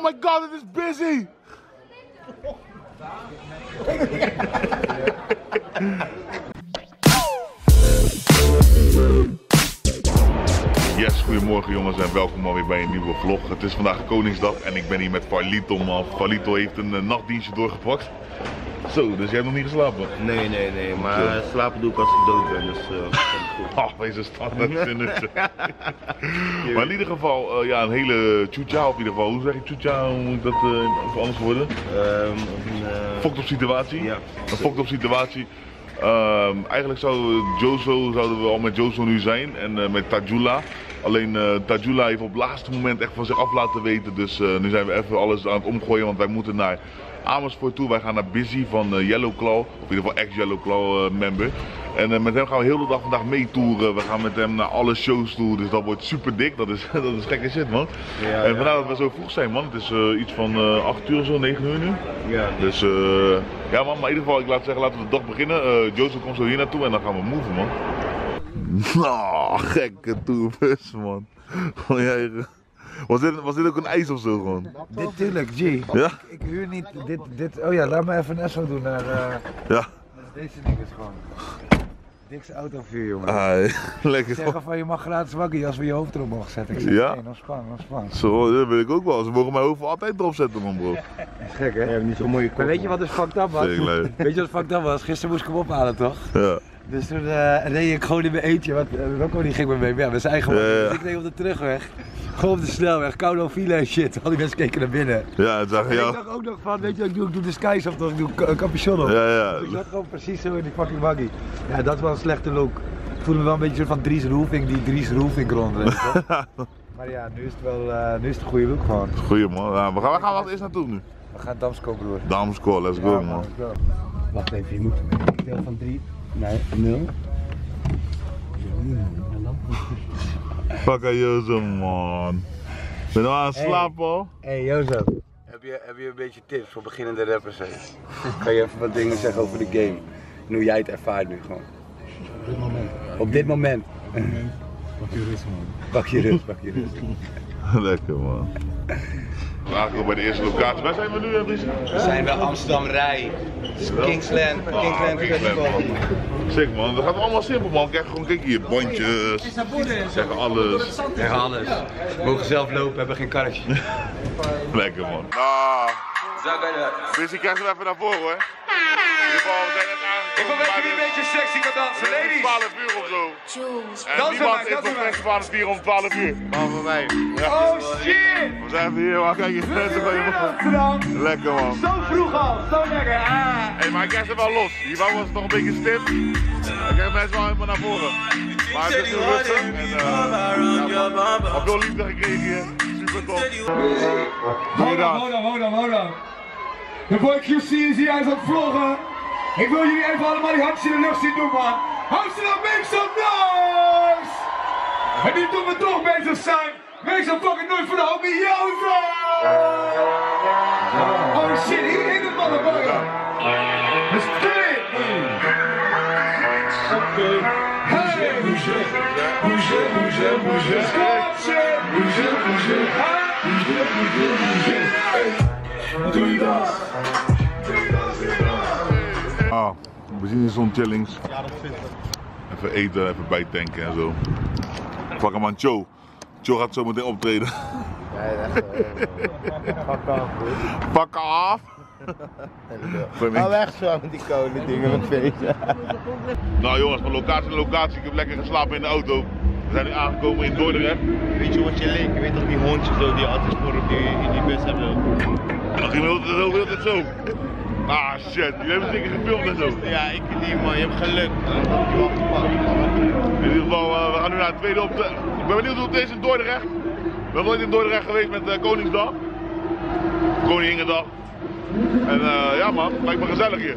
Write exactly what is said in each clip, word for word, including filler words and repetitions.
my god, it is busy! Yes, goedemorgen jongens en welkom alweer bij een nieuwe vlog. Het is vandaag Koningsdag en ik ben hier met Farlito, man. Farlito heeft een uh, nachtdienstje doorgepakt. Zo, dus jij hebt nog niet geslapen? Nee, nee, nee, maar uh, slapen doe ik als ik dood ben, dus uh, dat is goed. Ach, wees een standaard zinnetje. Maar in ieder geval, uh, ja, een hele tjoetja op ieder geval. Hoe zeg je tjoetja? Hoe moet dat uh, anders worden? Um, een uh... Fokt op situatie? Ja. Een fokt op situatie. Um, eigenlijk zou Jozo, zouden we al met Jozo nu zijn en uh, met Tajula. Alleen uh, Tajula heeft op het laatste moment echt van zich af laten weten. Dus uh, nu zijn we even alles aan het omgooien, want wij moeten naar Amersfoort toe. Wij gaan naar Busy van uh, Yellowclaw, of in ieder geval ex-Yellowclaw uh, member. En uh, met hem gaan we heel de dag vandaag meetoeren. We gaan met hem naar alle shows toe, dus dat wordt super dik. Dat is, dat is gekke shit, man. Ja, en vandaar ja. dat we zo vroeg zijn, man. Het is uh, iets van uh, acht uur zo, negen uur nu. Ja. Dus uh, ja, man, maar in ieder geval, ik laat zeggen, laten we de dag beginnen. Uh, Joseph komt zo hier naartoe en dan gaan we moven, man. Nou, gekke tourbus, man. Was dit, was dit ook een ijs of zo gewoon? Dit tuurlijk, G. Ja? Ik, ik huur niet dit, dit, oh ja, laat me even een S O doen naar, uh, ja. Deze ding is gewoon. Dikste autovuur, jongen. Ah, lekker. Zeggen van je mag gratis waggie als we je hoofd erop mogen zetten. Ik zeg, ja? nee, nog span, nog span. Zo, dat wil ik ook wel. Ze mogen mijn hoofd altijd erop zetten, man, bro. Dat is gek, hè? Je hebt niet zo'n mooie kop. Maar weet je wat dus fucked up was? Weet je wat fucked up was? Gisteren moest ik hem ophalen, toch? Ja. Dus toen uh, reed ik gewoon in mijn eentje, want uh, Rocco die ging met me mee, ja, met zijn eigen man. Ja, ja. Dus ik reed op de terugweg, gewoon op de snelweg, koude file en shit. Al die mensen keken naar binnen. Ja, het zag je. En ik dacht ook nog van, weet je wat ik doe? Ik doe de skies op, toch? Ik doe een capuchon op. Ja, ja. Dus ik zat gewoon precies zo in die fucking waggie. Ja, dat was een slechte look. Ik voelde me wel een beetje soort van Dries Roelvink, die Dries Roelvink rondreed. Maar ja, nu is het wel, uh, nu is het een goede look gewoon. Goeie man, ja, we gaan, we gaan wat eerst naartoe nu? We gaan Damsko, broer. Damsko, let's go, ja, man. Let's go. Wacht even, je moet ik deel van drie naar nul. Fuck Jozo, man. Ben je nou aan het slapen al? Hé hey, Jozo, heb je, heb je een beetje tips voor beginnende rappers? Hè? Kan je even wat dingen zeggen over de game? En hoe jij het ervaart nu gewoon? Op dit moment. Op dit moment. Pak je rust, man. Pak je rust, pak je rust. Lekker, man. We aangekomen bij de eerste locatie. Waar zijn we nu, Brice? We zijn bij Amsterdam Rij. Kingsland. Oh, Kingsland Kingsland, man. Sick, man. Dat gaat allemaal simpel, man. Kijk gewoon, kijk hier, bondjes. Zeggen alles. Zeggen alles. We mogen zelf lopen, hebben geen karretje. Lekker, man. Nou, Brice, krijg hem even naar voren, hoor. In ieder geval, we zijn net aangekomen. Ik wil weten wie een beetje sexy kan dansen, ladies. twaalf uur of zo. En dansen niemand wij, is op festival aan vier om twaalf uur. Behalve wij. Ja. Oh shit! We zijn even hier, maar kijk je mensen van je man. Lekker, man. Zo vroeg al, zo lekker. Ah. Hey, maar ik krijg ze wel los. Hiervoor was het nog een beetje stif. Ik krijg mensen wel helemaal naar voren. Maar het is nu rustig. En uh, ja, al veel liefde gekregen hier. Super top. Hold on, hold on, hold on, hold on. De boy Q C is hier, hij is aan het vloggen. Ik wil jullie even allemaal die handjes in de lucht zien doen, man. Amsterdam, make some noise! En nu doen we toch bezig zijn. Make some fucking noise voor de homie Jozo! Oh shit, hier in het motherfucker. Let's do it! Hey! Bougez, bougez, bougez, bougez. Scotchen! Bougez, bougez. Bougez, bougez, bougez. Doe je dat? Ah, we zien hier zo'n chillings. Even eten, even bijtanken en zo. Pak hem aan Cho. Cho gaat zo meteen optreden. Nee, dat is wel Pak af, broer. Pak af! Hou weg zo met die koude dingen met feesten. Nou jongens, van locatie naar locatie. Ik heb lekker geslapen in de auto. We zijn nu aangekomen in Dordrecht. Weet je wat je leek? Je weet toch die hondjes zo die altijd voor op die, in die bus hebben? Dat ging heel de hele tijd zo. Ah shit, jullie hebben zeker gefilmd en zo. Ja, ik niet man, je hebt geluk. In ieder geval, uh, we gaan nu naar het tweede optreden. Ik ben benieuwd hoe het is in Dordrecht. Ik ben nooit in Dordrecht geweest met uh, Koningsdag. Koninginnedag. En uh, ja man, lijkt me gezellig hier.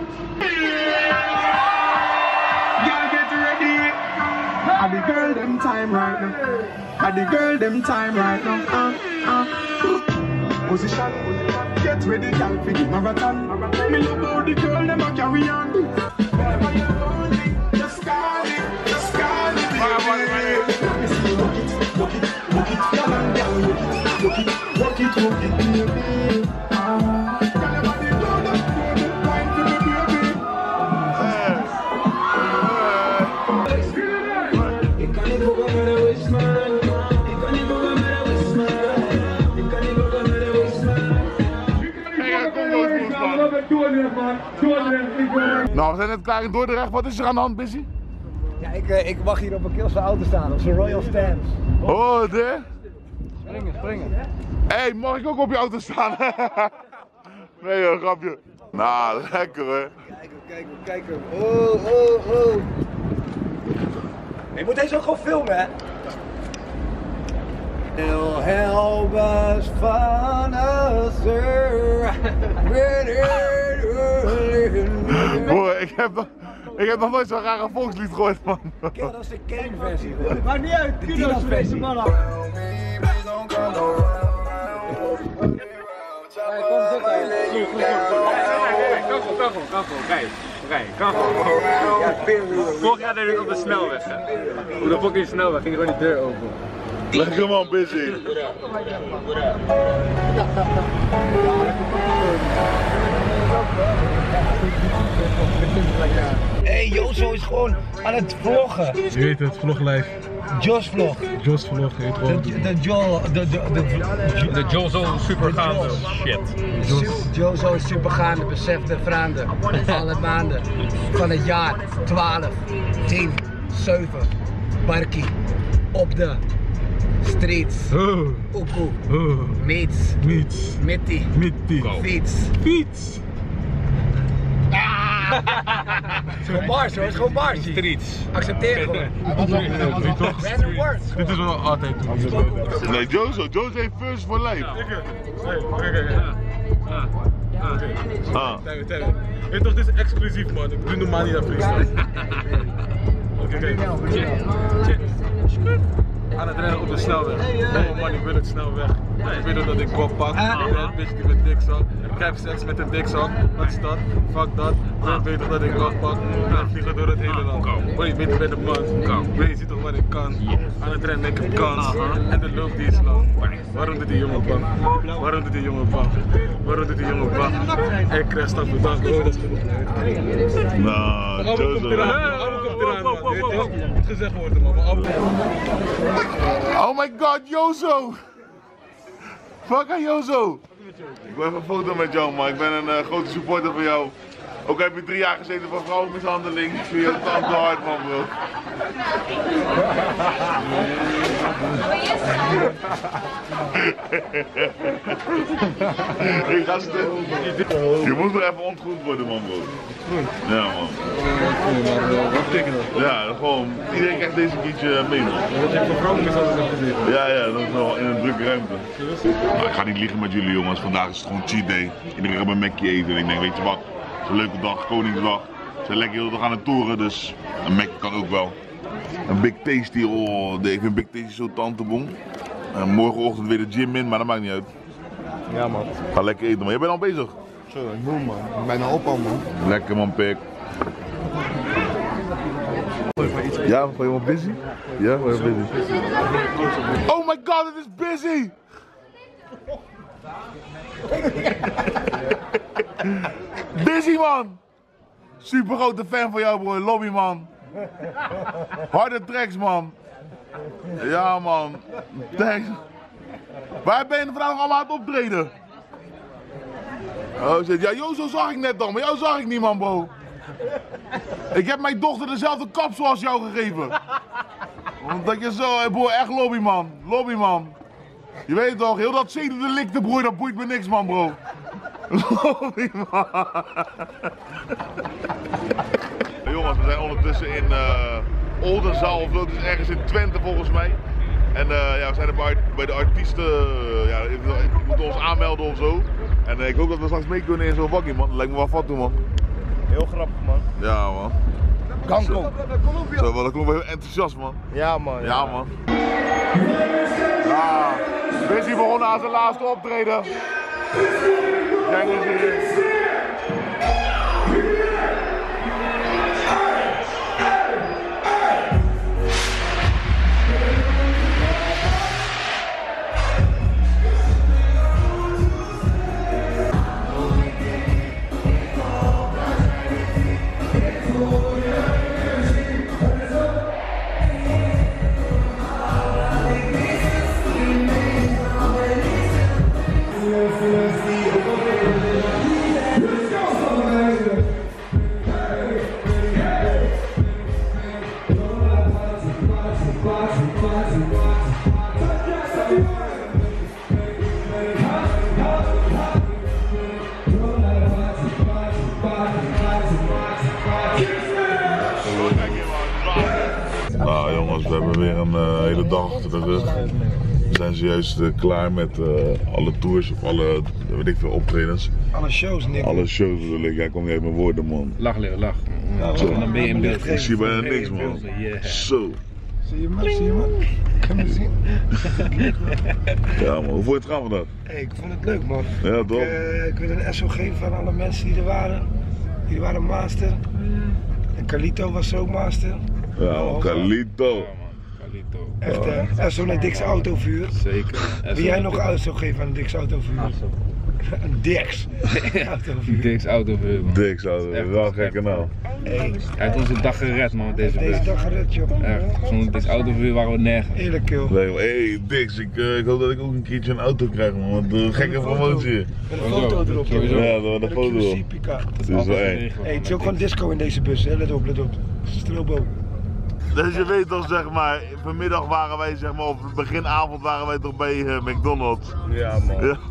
Gotta get ready. I the girl them time right now. I the girl them time right now. Uh, uh. Position. Get ready, girl, for the marathon. Me love how the girl them a carry on. Whenever you're lonely, just call it, just call it. Let me see you work it, work it, work it, girl and girl, work it, work it, work it, Nou, we zijn net klaar in Dordrecht. Wat is er aan de hand, Busy? Ja, ik, uh, ik mag hier op een Kielse auto staan, op zo'n Royal Stance. Oh, de? Springen, springen. Hé, hey, mag ik ook op je auto staan? Nee hoor, grapje. Nou, lekker hoor. Kijk hem, kijk hem, kijk hem. Oh, oh, oh. Je moet deze ook gewoon filmen, hè? Heel helbus van us. Boy, ik heb nog, ik heb nog nooit zo'n rare volkslied gehoord, man. Kill, dat is de Kane-versie. Maakt niet uit, kudos voor deze man. Kom Kachel, kachel, kachel, rij, rij, kachel. Vorig jaar deed ik op de snelweg, hè. Op de fucking snelweg ging gewoon die deur open. Lekker man, Busy. Hey, Jozo is gewoon aan het vloggen. Je weet het, vlog live. Jos vlog. Jos vlog, heet gewoon. De, de Jo, de, de, de, De Jozo supergaande shit. Jos. Jozo is supergaande, besefte vraande. Alle maanden van het jaar. twaalf, tien, zeven. Barkie. Op de streets. Oh, Oekoe. oh, Meets. niets. Mittie. Mittie. Fiets. Fiets. Het is gewoon bars hoor, het is gewoon bars. Streets. Accepteer gewoon. Nee toch? Random words. Dit is wel altijd doen. Nee, Jozo, Jozo heeft first for life. Ah. Tijmen, tijmen. Weet toch, dit is exclusief man. Ik doe normaal niet aan freestyle. Oké, kijk. Aan het rennen op de snelweg. Oh man, ik wil het snel weg. Ik weet dat ik kop pak. Bad bitch die met dikzak. Ik heb seks met een dikzak. Wat is dat? Fuck dat. Ik weet toch dat ik afpak. En vliegen door het hele land. Boy, je weet ik ben de man. Boy, je ziet toch wat ik kan. Aan het rennen, ik heb kans. En de loop die is lang. Waarom doet die jongen bang? Waarom doet die jongen bang? Waarom doet die jongen bang? Ik krijg stap voor dag. Oh, dat is genoeg. Nou, Abbe komt Jozo. eraan, Abbe komt eraan man. Weet toch? Moet gezegd worden man. Abbe. Oh my god, Jozo! Fuck aan Jozo! Ik wil even een foto met jou, man. Ik ben een uh, grote supporter van jou. Ook heb je drie jaar gezeten voor vrouwenmishandeling. Ik vind je het te hard, man, bro. Ik ga stil. Je moet nog even ontgroend worden, man, bro. Ja, man. Wat betekent dat? Ja, gewoon. Iedereen krijgt deze keertje mee, man. Dat je voor vrouwenmishandeling hebt gezeten. Ja, ja, dat is wel in een drukke ruimte. Nou, ik ga niet liegen met jullie, jongens. Vandaag is het gewoon cheat day. Iedereen gaat een Mackie eten. En ik denk, weet je wat? Het is een leuke dag, Koningsdag. We zijn lekker heel de dag aan het toeren, dus een Mackie kan ook wel. Een Big Tasty, oh, ik vind Big Tasty zo tanteboom. Uh, morgenochtend weer de gym in, maar dat maakt niet uit. Ja man. Ga lekker eten, man. Jij bent al bezig? Zo, ik moet man. Ik ben bijna op al man. Lekker, man, pik. Ja, ben je wel busy? Ja, ben je busy? Oh my god, het is busy! Busy, man! Super grote fan van jou, bro. Lobby, man. Harde tracks, man. Ja, man. Thanks. Waar ben je vandaag nog allemaal aan het optreden? Oh shit, ja, Jozo zag ik net dan, maar jou zag ik niet, man, bro. Ik heb mijn dochter dezelfde kapsel als jou gegeven. Omdat je zo, bro, echt lobby, man. Lobby, man. Je weet toch, heel dat zedendelicte, broer, dat boeit me niks, man, bro. Lobby, man. Hey, jongens, we zijn ondertussen in uh, Oldenzaal, of zo, het is ergens in Twente volgens mij. En uh, ja, we zijn er bij, bij de artiesten, uh, ja, ik moet ons aanmelden of zo. En uh, ik hoop dat we straks mee kunnen in zo'n bakkie, man. Dat lijkt me wel fat toe, man. Heel grappig man. Ja, man. Kankom. Zo, wel, dat klonk wel heel enthousiast, man. Ja man. Ja, man. Ja, Busy begonnen aan zijn laatste optreden. Kijk eens hier. hebben weer een uh, hele dag achter de rug. We zijn zojuist uh, klaar met uh, alle tours of alle, weet ik veel, optredens. Alle shows, Nick. Alle shows bedoel ik, jij komt niet uit mijn woorden, man. Lach, Leo, lach. Ja, Zo. En dan ben je in beeld. Ik zie bijna niks, man. Yeah. Zo. Zie je me, zie je me? Kan je me zien? Ja, man, hoe vond je het gaan vandaag? Hey, ik vond het leuk, man. Ja, toch? Ik, uh, ik wil een S O geven van alle mensen die er waren. Die waren master. En Carlito was ook master. Ja, man, Carlito. Carlito. Echt, uh, S O naar Dix Autovuur. Zeker. Wil jij nog een S O geven aan een Dix Autovuur? Een Dix Autovuur. Dix Autovuur, man. Dix, dat is wel een gekke naam. Hey, Hij heeft onze dag gered, man, met deze deze bus. dag gered, joh. Echt, zonder Dix Autovuur waren we nergens. Eerlijk, joh. Nee, maar hey, Dix, ik, uh, ik hoop dat ik ook een keertje een auto krijg, man. Want een gekke promotie. Met een foto erop. Sowieso. Ja, dat we Met een foto Q op. C Pika. Het is wel eng. Hey, het is ook gewoon disco in deze bus, hè. Let op, let op. Strobo. Dus je weet toch, zeg maar, vanmiddag waren wij, zeg maar, of beginavond waren wij toch bij uh, McDonald's. Ja, man. Ja.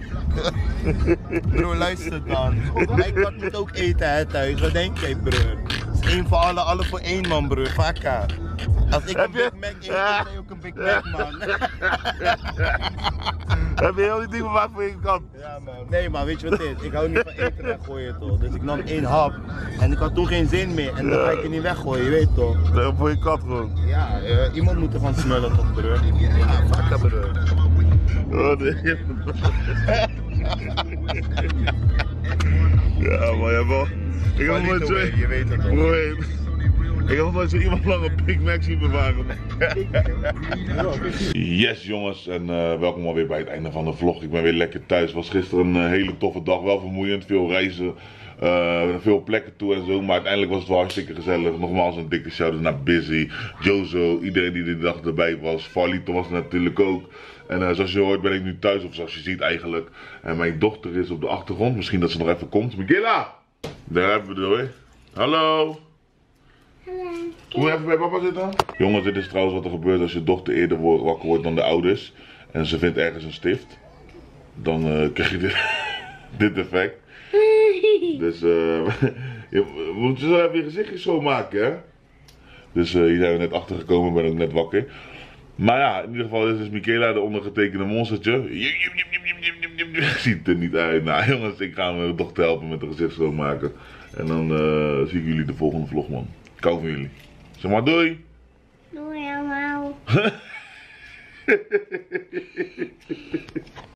Bro, luister dan. Mijn kat moet ook eten hè, thuis. Wat denk jij, broer? Het is één voor alle, alle voor één, man, broer. Vakka. Als ik Heb een je- Big Mac eet, dan jij ook een Big Mac, man. Heb je heel die dingen gemaakt voor je kant? Ja, man. Nee, maar weet je wat het is? Ik hou niet van eten weggooien, toch. Dus ik nam één hap. En ik had toen geen zin meer. En dan ga ik het niet weggooien, je weet toch. Nee, voor je kat gewoon. Ja, uh, iemand moet ervan smullen, toch, broer. Ja, vakka, broer. Oh, nee. Ja, maar ja, wel. Ik heb nog nooit zo. Je weet het toch. Bro, hey. Ik heb nog nooit zo iemand lang een Big Mac zien bewaren. Yes jongens, en uh, welkom alweer bij het einde van de vlog. Ik ben weer lekker thuis. Was gisteren een uh, hele toffe dag, wel vermoeiend, veel reizen, uh, veel plekken toe en zo. Maar uiteindelijk was het wel hartstikke gezellig. Nogmaals een dikke shout-out naar Busy, Jozo, iedereen die die dag erbij was. Farlito was natuurlijk ook. En uh, zoals je hoort ben ik nu thuis, of zoals je ziet eigenlijk. En mijn dochter is op de achtergrond, misschien dat ze nog even komt. Miguela! Daar hebben we het hoor. Hallo! Kom je even bij papa zitten? Jongens, dit is trouwens wat er gebeurt als je dochter eerder wordt, wakker wordt dan de ouders. En ze vindt ergens een stift. Dan uh, krijg je dit, dit effect. Dus uh, je moet zo even je gezichtje schoonmaken, hè. Dus uh, hier zijn we net achter gekomen, ben ook net wakker. Maar ja, in ieder geval, dit is Michaela, de ondergetekende monstertje. Ziet er niet uit. Nou jongens, ik ga mijn dochter helpen met de gezicht schoonmaken. En dan uh, zie ik jullie de volgende vlog, man. Ik hou van jullie. Zeg maar doei. Doei allemaal.